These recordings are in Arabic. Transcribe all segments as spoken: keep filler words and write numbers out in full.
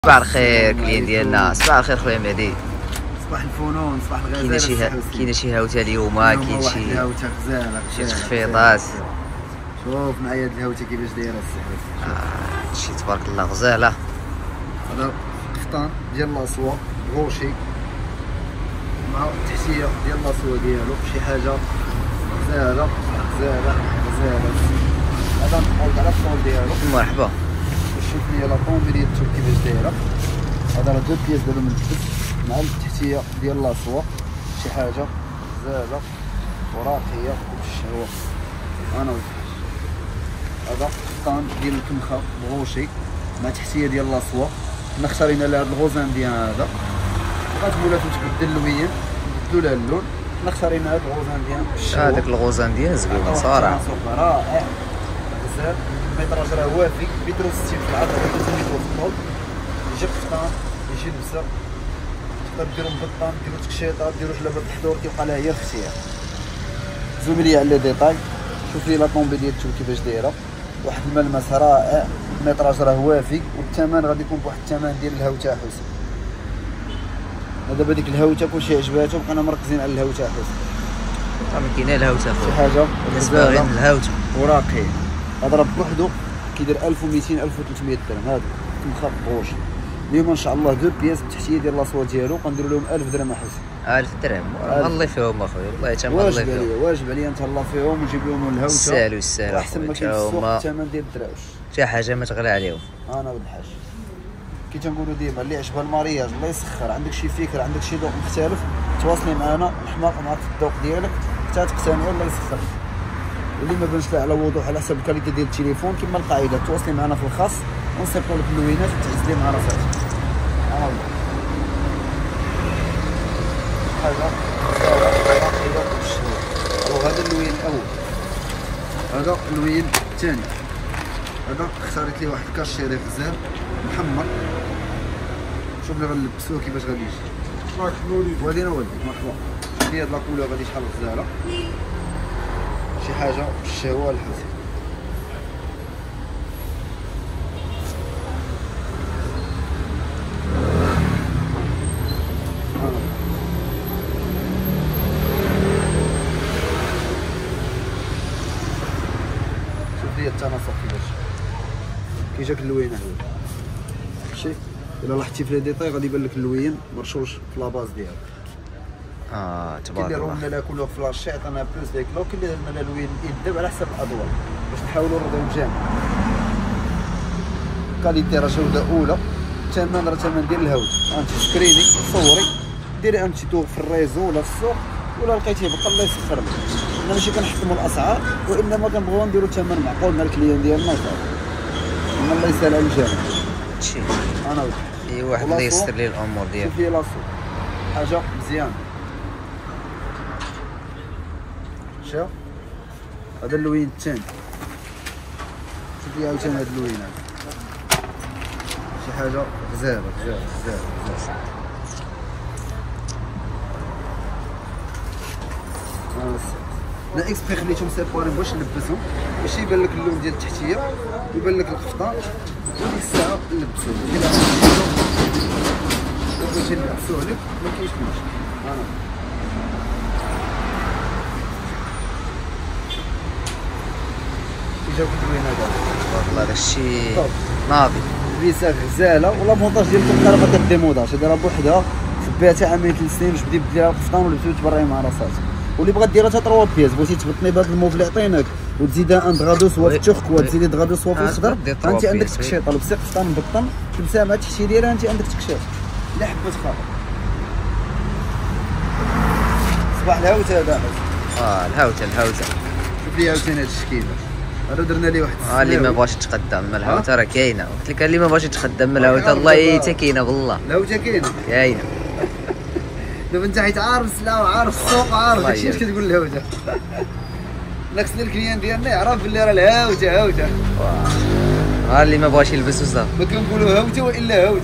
صباح الخير كليان ديالنا. صباح الخير خويا مهدي. صباح الفنون، صباح الغزاله. كاينه شي كاينه شي هاوته اليوم، كاين شي هاوته غزاله، شي تخفيضات. شوف معايا هاد الهاوته كيفاش دايره السي. آه شي تبارك الله غزاله. هذا قفطان ديال لاصوا غوشي مع التحتيه ديال لاصوا ديالو، شي حاجه غزاله غزاله غزاله. هذا نقول على الطول ديالو. مرحبا. شوف لي لا طومبي ديالو كيفاش دايره. هذا راه دو بياس ديالو من الجبس مع التحتيه ديال لاصوا، شي حاجه غزاله وراقيه بالشهوه. انا والحاج هذا قفطان ديال الكمخه بغوشي مع تحتيه ديال لاصوا. حنا اختارينا لهاد الغوزان ديال هذا، بغات مولاتو تبدل اللوين نبدلو لها اللون. حنا اختارينا هاد الغوزان ديال بالشهوه. هذاك الغوزان ديال زوين صراحه رائع غزال. الميطراج راه وافي، متر وستين في العرض و ثلاثة متر في الطول. يجي قفطان يجي لبسه، تقدر ديرو مبطن، ديرو تكشيطه، ديرو جلابه الحضور، كيبقى لها هي الاختيار. زوم لي على لي ديطاي، شوف لي لا طومبي ديالتو كيفاش دايره، واحد الملمس رائع. الميطراج راه وافي، والثمن غادي يكون بواحد الثمن ديال الهاوته حسن. دابا ديك الهاوته كلشي عجباتو، بقينا مركزين على الهاوته حسن. راه كاينه الهاوته شي حاجه الناس باغيين الهاوته وراقي. هذا راه بوحدو كيدير ألف ومئتين ألف وثلاثمية درهم. هذا كمخه بغوش. اليوم ان شاء الله دو بياس بالتحتيه ديال لاصوا ديالو غنديرو لهم ألف درهم احسن. ألف درهم الله فيهم اخويا، والله تا الله واجب فيهم. عليا واجب عليا نتهلا فيهم ونجيب لهم الهاوته. يستاهلوا يستاهلوا احسن ما كاين في السوق الثمن ديال الدراوش. شي حاجه ما تغلى عليهم. انا ولد الحاج كي تنقولوا ديما اللي عجبها المارياج الله يسخر. عندك شي فكره، عندك شي ذوق مختلف، تواصلي معنا نحماق معك في الذوق ديالك حتى تقتنعوا الله يسخر. واللي ما بانش لها على وضوح على حسب الكاليتي ديال التليفون كما القاعده، تواصلي معنا في الخاص ونصيفطوا لك اللوينات وتعزلي مع راسك. انا والله حاجه هذا اللوين الاول، هذا اللوين الثاني. هذا اختاريت ليه واحد الكاشيري غزال محمر. شوف لي غنلبسوه كيفاش غادي يجي. ولينا ولدي مرحبا. شوف لي هاد لاكولور غادي شحال غزاله، شي حاجه بالشهوه الحسن. شوف لي التناسق كيفاش كي جاك اللوين هذا. ماشي الا لاحظتي في لي ديطاي غادي يبان لك اللوين مرشوش في لاباز ديالو. اه تبارك الله. كاين اللي رونا لا كولور فلاشي عطانا بلوس ديك لو، كاين اللي درنا لا لوين يدب على حسب الاضواء باش نحاولوا نرضيو الجميع. كاليتي راه جوده اولى، الثمن راه ثمن ديال الهاوت. انت سكريني صوري ديري انت تو في الريزو ولا في السوق ولا لقيتيه بقى الله يسخر لك. حنا ماشي كنحكموا الاسعار، وانما كنبغيو نديروا ثمن معقول مع الكليون ديالنا وصافي. الله يسهل على الجميع. هادشي انا ولد اي واحد اللي يسر لي الامور ديالو. شوف لي لاصو حاجه مزيانه. شوف هذا اللوين الثاني، شوف لي عاوتاني هذا اللوين هذا، شي حاجه غزاله غزاله غزاله غزاله. لا اكسبري خليتهم سيباري باش نلبسهم، باش يبان لك اللون ديال التحتيه ويبان لك القفطان، وديك الساعه نلبسوه. الا بغيتي نلبسوه لك ما كاينش مشكل. انا جاوك اللوين هذا تبارك الله داكشي ناضي. البيسه غزاله والله مونطاج ديالكم راه ما كديموداش. هذه راه بوحدها خبيتها عامين ثلاث سنين باش بدي ديرها القفطان ولبسو تبرعي مع راساتك. واللي بغات ديرها حتى ثلاث بياس، بغيتي تبطني بهذا الموف اللي عطيناك وتزيدها ان دغادو سوا في التركوا، تزيدي دغادو سوا في الخضر، انت عندك تكشيطه. لبسي قفطان مبطن تلبسها مع التحتيه ديالها، انت عندك تكشيط. لا حبات خاطر صباح الهاوته هذا. اه الهاوته الهاوته. شوف لي عاوتاني هذا الشكل هذا درنا ليه واحد اه اللي ما بغاش يتقدم من الهاوته راه كاينه. قلت لك اللي ما بغاش يتقدم من الهاوته الله حتى كاينه بالله. الهاوته كاينه كاينه. دابا انت حيت عارف السلعه وعارف السوق وعارف داكشي اش كتقول الهاوته. ناقص لي الكليان ديالنا يعرف بلي راه الهاوته هاوته. ها اللي ما بغاش يلبس وصافي. ما كنقولوا هاوته والا هاوته.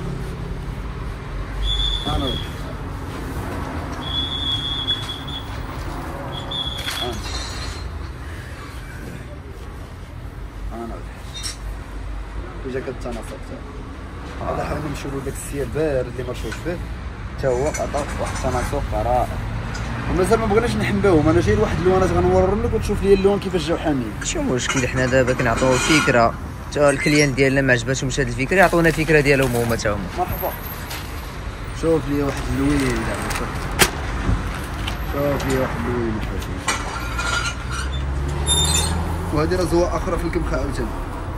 انا انا جاك التناسق. هذا حاولنا نشوفوا داك السير بارد اللي مرشوش فيه حتى هو عطى واحد التناسق رائع. ومازال ما بغيناش نحمبوهم، انا جاي لواحد اللوانات غنورر لك وتشوف لي اللون كيفاش جاو حامين. ماشي مشكل، حنا دابا كنعطيو فكره حتى الكليان ديالنا ما عجباتهمش هاد الفكره يعطونا فكره ديالهم هما حتى هما. مرحبا. شوف لي واحد اللوين دابا، شوف شوف لي واحد اللوين حبيبي. وهذه راه زواق اخرى في الكمخه عاوتاني.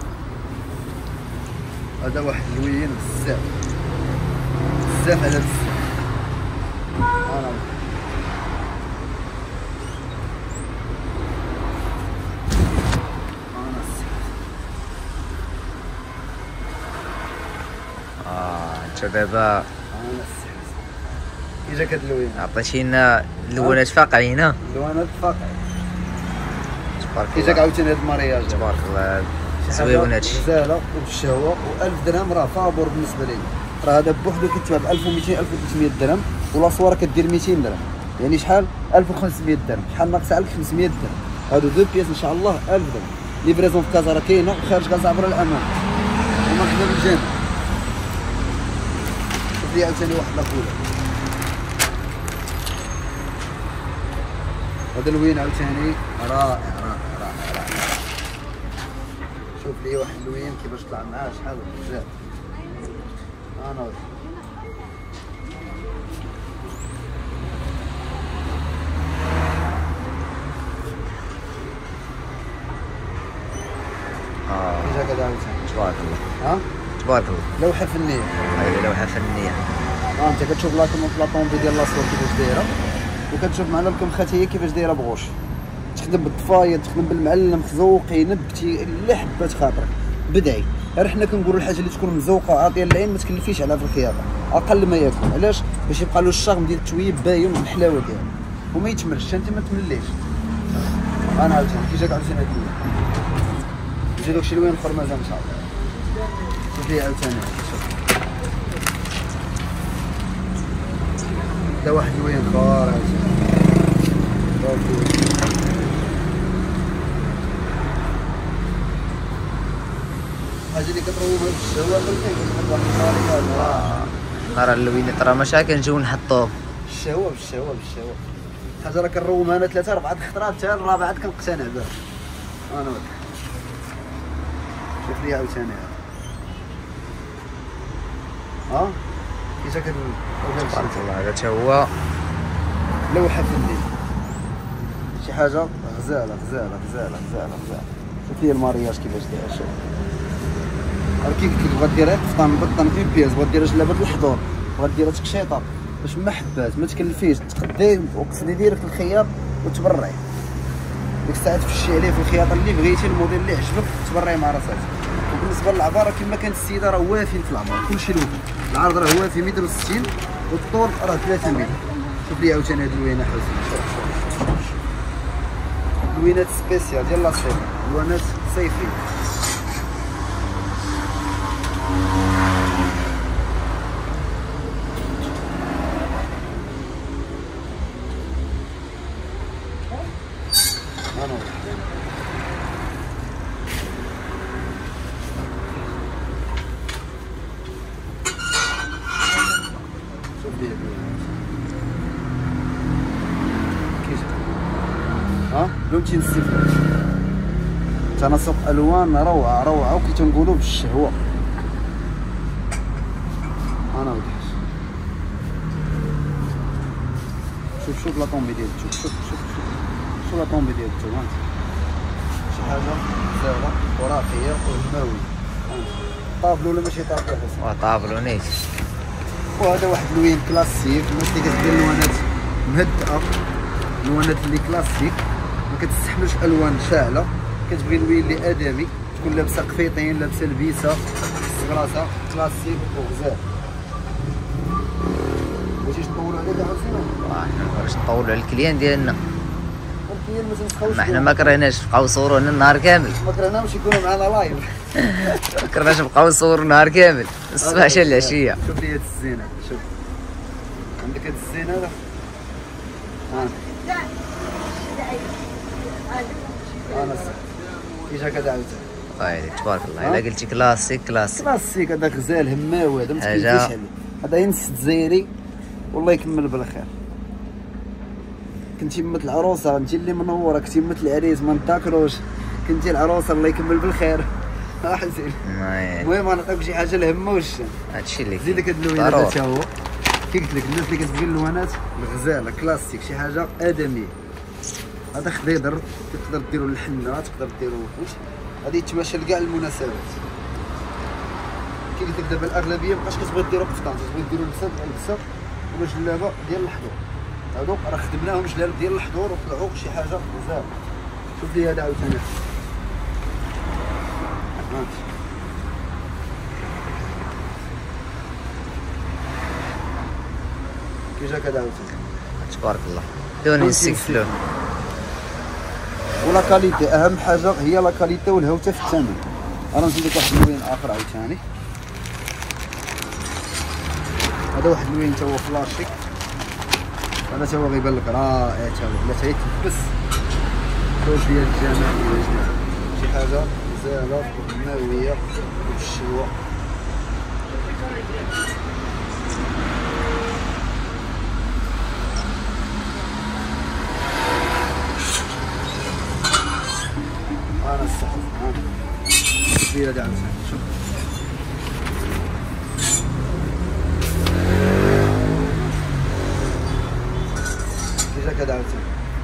هذا واحد اللوين بزاف بزاف على بزاف. انا اه انت دابا كي جاك هاد اللوين عطيتينا اللوانات فاقعين. اللوانات فاقعين تبارك كي الله. جاك عاوتاني هاد المارياج تبارك الله زويون هادشي. غزاله وبالشهوه و1000 درهم راه فابور بالنسبه لي. راه هذا بوحدو كيتباع ب ألف ومئتين ألف وثلاثمية درهم ولا صوره كدير مئتين درهم، يعني شحال ألف وخمسمية درهم، شحال ناقصه ألف وخمسمية درهم. هادو دو بياس ان شاء الله ألف درهم. ليفريزون في كازا راه كاينه وخارج كازا عبر الامان ومرحبا بالجميع. شوف لي عاوتاني واحد لاكولا، هذا اللوين عاوتاني رائع رائع رائع رائع. شوف لي واحد اللوين كيفاش طلع معاه شحال بزاف. انا ودي. اه كي جاك هذا عاوتاني تبارك الله. ها تبارك الله. لوحه فنيه. هذه لوحه فنيه. ها انت كتشوف لاطومبي ديال لاصور كيفاش دايره وكتشوف معنا الكمخه حتى هي كيفاش دايره بغوش. تخدم بالطفايه، تخدم بالمعلم، خزوقي نبتي اللي حبات خاطرك بدعي. غير حنا كنقولوا الحاجه اللي تكون مزوقه عاطيه للعين ما تكلفيش عليها في الخياطه اقل ما يكون. علاش؟ باش يبقى له الشغم ديال التويب باين والحلاوه ديالو وما يتمرش انت ما تمليش. انا عاوتاني كي جاك عاوتاني هاد اللون يجي داكشي لوين اخر مازال ان شاء الله. شوف لي عاوتاني شوف دا واحد اللوين اخر عاوتاني. الحاجه اللي كتروبها بالشهوه كنحب واحد الطريقه. نرى اللوينات راه ماشي كنجيو نحطوه بالشهوه بالشهوه بالشهوه. الحاجه راه كنرومها انا ثلاثه اربعه الخطرات حتى الرابعه كنقتنع بها. انا ولد شوف لي عاوتاني ها كي جاك تبارك الله. هذا حتى هو لوحه فنيه شي حاجه غزاله غزاله غزاله غزاله غزاله. شوف لي المارياج كيفاش داير. شوف راه كي قلت لك بغا ديرها قفطان بطن اون بياس، بغا ديرها جلابه الحضور، بغا ديرها تكشيطه باش ما حبات ما تكلفيش تقدي وقصدي ديرك الخياط وتبرعي. ديك الساعات تفشي عليه في الخياطه اللي بغيتي الموديل اللي عجبك تبرعي مع راسك. وبالنسبه للعباره كما كانت السيده راه وافين في العباره كلشي لوفي. العرض راه وافي متر وستين والطول راه ثلاثة متر. شوف لي عاوتاني هاد اللوينه حسن. شوف شوف شوف لوينات سبيسيال ديال لاصيف، لوينات صيفيه. انا شوف لي كيف ها لون تنسيف تناسق الوان روعه روعه وكي تنقولوا بالشهوه. انا ودي شوف شوف لا طومبي ديال التوب. شوف شوف شوف شوف لا طومبي ديال التوب. شي حاجه زاهره وراقيه وهماويه. طابلو ولا ماشي طابلو حسن؟ واه طابلو نيت. وهذا واحد لوين كلاسيك. الناس اللي كتدير لوانات مهدئه، لوانات اللي كلاسيك ما كتستحملش الوان شاعله، كتبغي لوين اللي ادمي تكون لابسه قفيطين لابسه لبيسه سكراسه كلاسيك وغزال. بغيتيش تطولوا عليه عاوتاني؟ واه حنا مابغيناش نطولوا على الكليان ديالنا. الكليان ما تنسخاوش. ما حنا ما كرهناش نبقاو نصوروا هنا النهار كامل. ما كرهناهمش يكونوا معنا لايف. ما كرهناش نبقاو نصوروا النهار كامل الصباح حتى العشيه. شوف لي هاد الزينه. شوف عندك هاد الزينه هذا. ها انا كي جاك هذا عاوتاني هاي تبارك الله. الا قلتي كلاسيك كلاسيك كلاسيك هذا غزال هماوي هذا ما تكلفيش عليه. هذا ينس الجزائري والله يكمل بالخير. كنتي مت العروسه انت اللي منوره، كنتي مت العريس ما نتاكلوش، كنتي العروسه الله يكمل بالخير. ها حسين المهم نعطيك شي حاجه الهمه والشان. هادشي اللي زيد هاد اللوينات هذا حتى هو كي قلت لك الناس اللي كتبغي اللوانات الغزاله كلاسيك شي حاجه ادميه. هذا خضيضر تقدر ديرو للحنه، تقدر ديرو فوش، غادي يتماشى لكاع المناسبات. كي قلت لك دابا الاغلبيه مابقاش كتبغي ديرو قفطان، كتبغي ديرو لبسه لبسه ولا جلابه ديال الحضور. هادوك راه خدمناهم جلاب ديال الحضور وطلعوا شي حاجه غزاله. شوف لي هذا عاوتاني هانت كي جاك هذا عاوتاني تبارك الله. لون نسيك لون ولا كاليتي. اهم حاجه هي لا كاليتي والهوته في الثمن. انا نزيد لك واحد اللوين اخر عاوتاني. هذا واحد اللوين تا هو فلاشيك، هذا تا هو غيبان لك رائع تا هو، لا تا يتلبس شوف ديال الجمال ديال الجمال. شي حاجه غزاله وماويه وبالشوا. انا الصحف ها شوف لي هذا عاوتاني شوف كي جاك هذا عاوتاني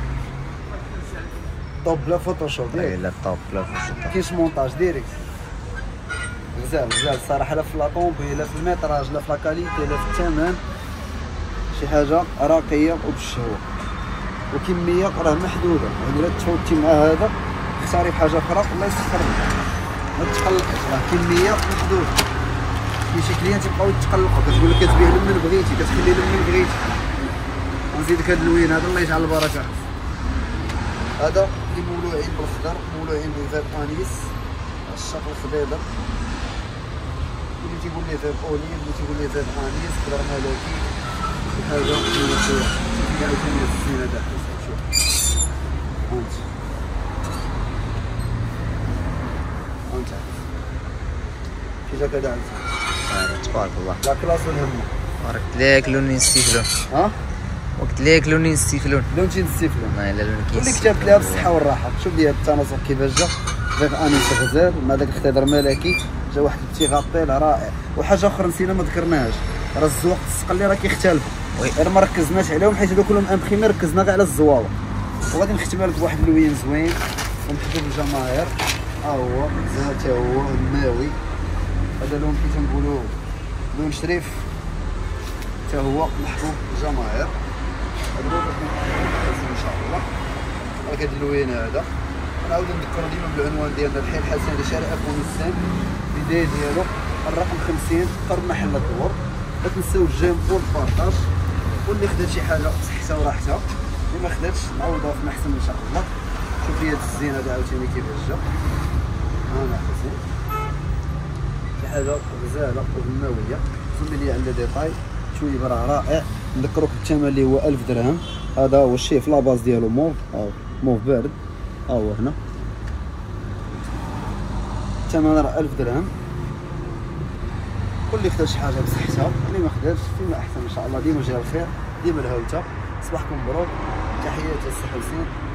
طوب بلا فوتوشوب اي لا طوب بلا فوتوشوب. كاينش مونتاج ديريكت. غزال غزال الصراحه، لا في لاطومبي لا في الميتراج لا في لاكاليتي لا في الثمن. شي حاجه راقيه وبالشهوه وكميه راه محدوده. يعني لا تفوتي مع هذا اختاري بحاجه اخرى الله يسخر لك. ما تقلقش راه كميه محدوده. كاين شي كليان تيبقاو يتقلقوا كتقول لك كتبيع لمن بغيتي كتخلي لمن بغيتي. غنزيدك هذا اللوين هذا الله يجعل البركه. هذا اللي مولوعين بالخضر مولوعين بفيب انيس الشكل الخضيضر. اللي تيقول لي فيب اوليف اللي تيقول لي فيب انيس خضر ملكي شي حاجه ملوحه. كاع عاوتاني الزين هذا شوف هانت هانت كي جاك هذا عاوتاني تبارك الله. لا كلاس والهمه. بارك لك لون نستيفلون. ها قلت لك لون نستيفلون. لون تنستيفلون. ما الا لون اللي كتبت لها بالصحه والراحه. شوف لي هذا التناسق كيفاش جا فيب انيس غزال مع داك الخضر ملكي. جا واحد التيغابيل رائع. وحاجه اخرى نسينا ما ذكرناهاش، راه الزواق الصقلي راه كيختلفوا غير ما ركزناش عليهم حيت هادو كلهم امبريمي ركزنا غير على الزواوه. وغادي نختمها لك بواحد اللوين زوين ومحبوب الجماهير. ها هو زين حتى هو الماوي. هذا لون كي تنقولوا لون شريف حتى هو محبوب الجماهير. هذا هو ان شاء الله. هاك هذا اللوين هذا نعاود نذكروا ديما بالعنوان ديالنا الحي الحسن لشارع افغانستان. البدايه ديالو الرقم خمسين قرب محل الدور. لا تنساو الجيم والبارطاج. واللي خدات شي حاجه صحتها وراحتها، اللي ما خداتش نعوضها في محسن ان شاء الله. شوف لي هذا الزين هذا عاوتاني كيفاش جا. ها انا حسين شي حاجه غزاله وهماويه. زوم لي على ديتاي شويه راه رائع. نذكروك بالثمن اللي هو ألف درهم. هذا هو الشيف لاباز ديالو موف. ها موف بارد. ها هو هنا الثمن راه ألف درهم. واللي خدا شي حاجه بصحتها اللي ما خداش فيما احسن ان شاء الله. ديما جا الخير ديما الهوته. صباحكم مبروك. تحياتي السي حسين.